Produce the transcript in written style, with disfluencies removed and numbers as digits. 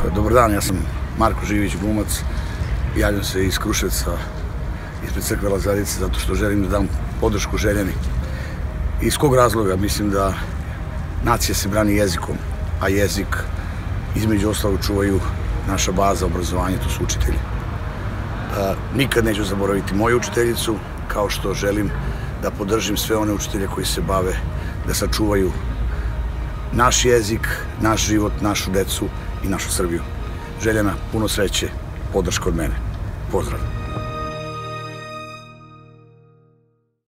Dobar dan, ja sam Marko Živić, glumac. Javljam se iz Kruševca, ispred crkve Lazarice, zato što želim da dam podršku Željani. Iz kog razloga? Mislim da nacija se brani jezikom, a jezik između ostalog čuvaju naša baza obrazovanja, to su učitelji. Nikad neću zaboraviti moju učiteljicu, kao što želim da podržim sve one učitelje koji se bave da sačuvaju naš jezik, naš život, našu decu i našu Srbiju. Željana, puno sreće, podrška od mene. Pozdrav!